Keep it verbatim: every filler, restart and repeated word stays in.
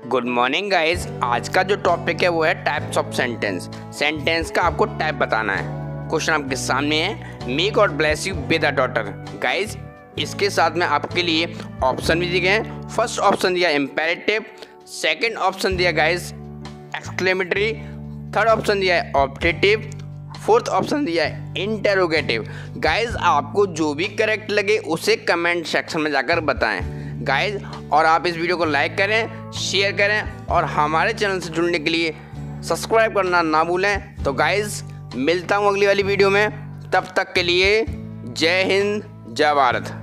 Good morning guys. आज का जो टॉपिक है वो है टाइप्स ऑफ सेंटेंस। सेंटेंस का आपको टाइप बताना है। क्वेश्चन आपके सामने है, may god bless you with a daughter. Guys इसके साथ में आपके लिए ऑप्शन भी दिए गए हैं। फर्स्ट ऑप्शन दिया इम्पेरेटिव, सेकंड ऑप्शन दिया गाइस एक्सक्लेमेटरी, थर्ड ऑप्शन दिया है ऑब्जेक्टिव, फोर्थ ऑप्शन दिया है इंटेरोगेटिव। गाइस आपको जो भी करेक्ट लगे उसे कमेंट सेक्शन में जाकर बताएं गाइस। और आप इस वीडियो को लाइक करें, शेयर करें और हमारे चैनल से जुड़ने के लिए सब्सक्राइब करना ना भूलें। तो गाइस मिलता हूँ अगली वाली वीडियो में, तब तक के लिए जय हिंद जय भारत।